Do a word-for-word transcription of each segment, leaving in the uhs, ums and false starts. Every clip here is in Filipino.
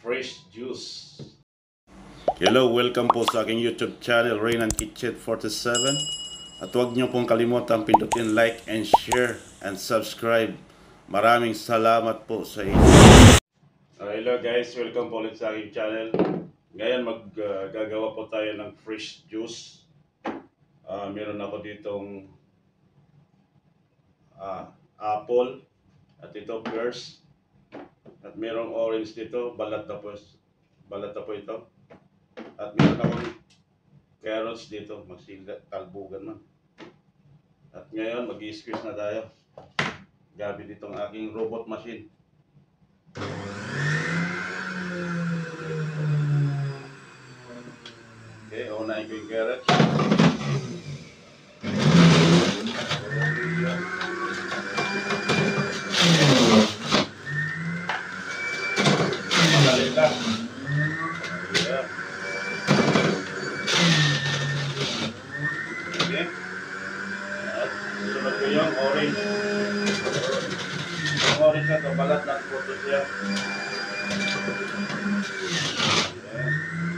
fresh juice. Hello, welcome po sa aking YouTube channel, Rain and Kitchen forty-seven. At huwag niyo pong kalimutan pindutin like and share and subscribe. Maraming salamat po sa inyo. Uh, hello guys, welcome po ulit sa aking channel. Ngayon maggagawa uh, po tayo ng fresh juice. Uh, meron ako ditong uh, apple at ito pears. At merong orange dito, balat na po, balat na po ito. At meron akong carrots dito, magsigat, kalbugan man. At ngayon, mag-i-squeeze na tayo. Gamit itong aking robot machine. Okay, unahin ko yung carrots. Madali lang. Yeah. Okay. At sunod ko yung orange. Yung orange na ito, balat na puto siya. Okay.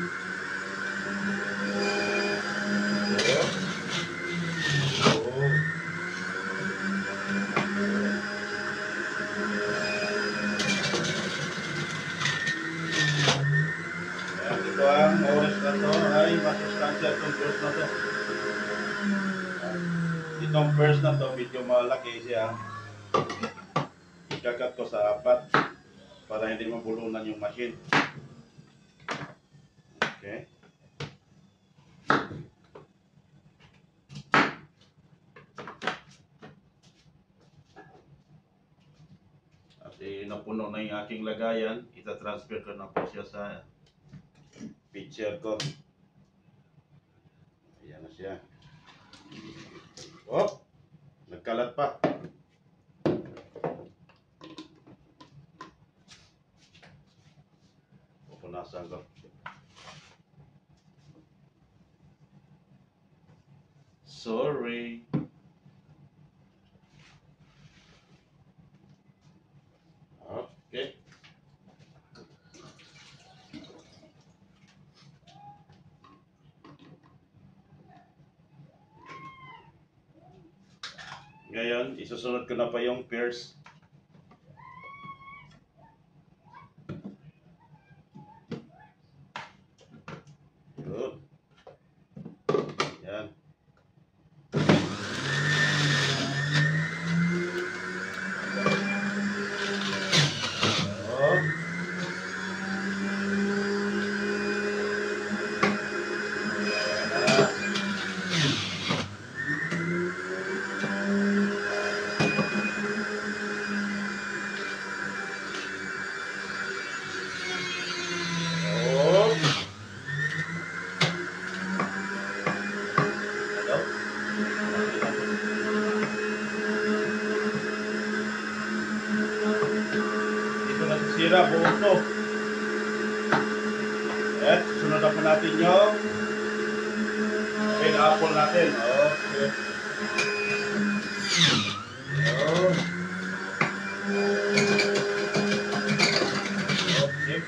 Ito ang orange na to ay masustansya itong juice na to. Itong first na to, medyo malaki siya. Ikakat ko sa apat para hindi mabulunan yung machine. Okay. At eh, napuno na yung aking lagayan, ita-transfer ko na po siya sa pitcher ko. Ayan na siya. Oh, nagkalat pa. Pupunasan ko. Sorry. Okay. Ngayon, isusunod ko na pa yung pears. Good. Yan. Oh. Sira, buong to. At sunod na po natin yung pineapple natin. Okay. Oh. Okay.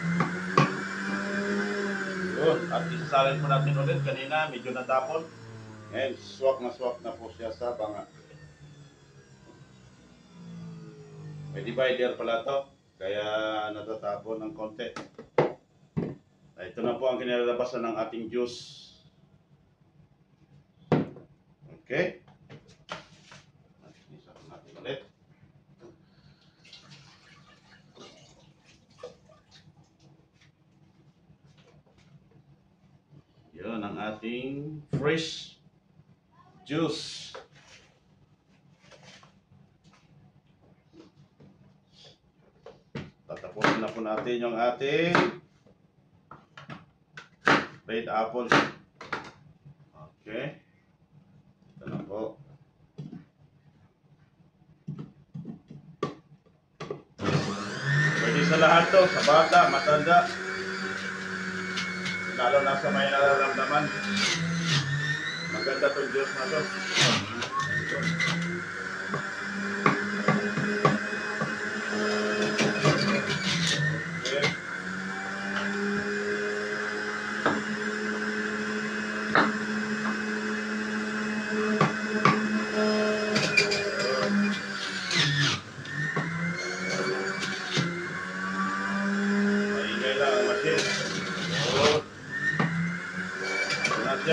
Good. At isasalin po natin ulit. Kanina medyo natapon. Ngayon, swak na swak na po siya sa banga. May divider pala to. Kaya natatapon ng konti. Ito na po ang kinalabasan ng ating juice. Okay. Isa po natin ulit. Yun ang ating fresh juice. Tatapusin na po natin yung ating red apple. Okay. Ito na po. Pwede sa lahat to, sa bata, matanda. Lalo na sa may nararamdaman. Maganda itong juice na to. Okay.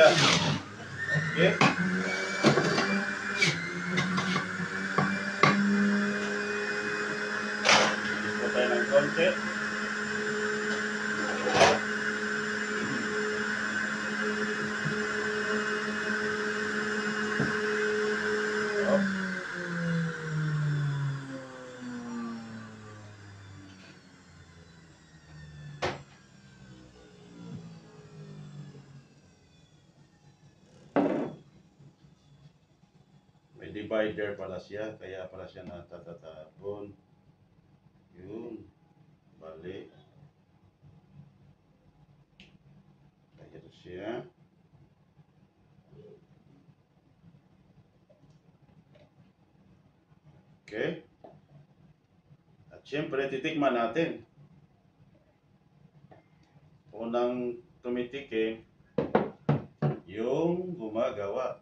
siya. Okay? Gusto tayo ng konti. May divider pala siya, kaya pala siya natatatapon. Yun. Balik. Kaya ito siya. Okay. At syempre, titikman natin. Unang tumitikim, yung gumagawa.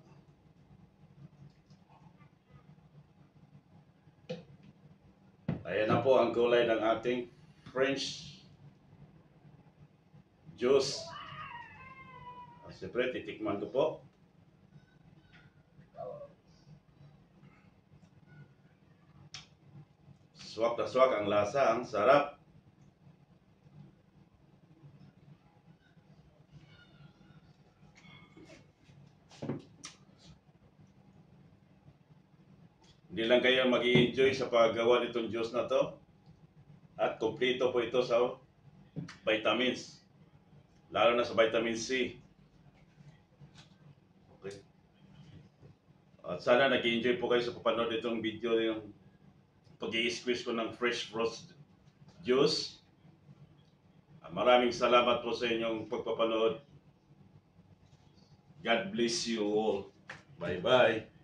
Ayan na po ang kulay ng ating French juice. Siyempre, titikman ko po. Swak na swak ang lasa, ang sarap. Hindi lang kayo mag-i-enjoy sa paggawa nitong juice na to. At kompleto po ito sa vitamins. Lalo na sa vitamin C. Okay. At sana nag-i-enjoy po kayo sa papanood itong video yung pag-i-squeeze ko ng fresh frost juice. Maraming salamat po sa inyong pagpapanood. God bless you all. Bye-bye.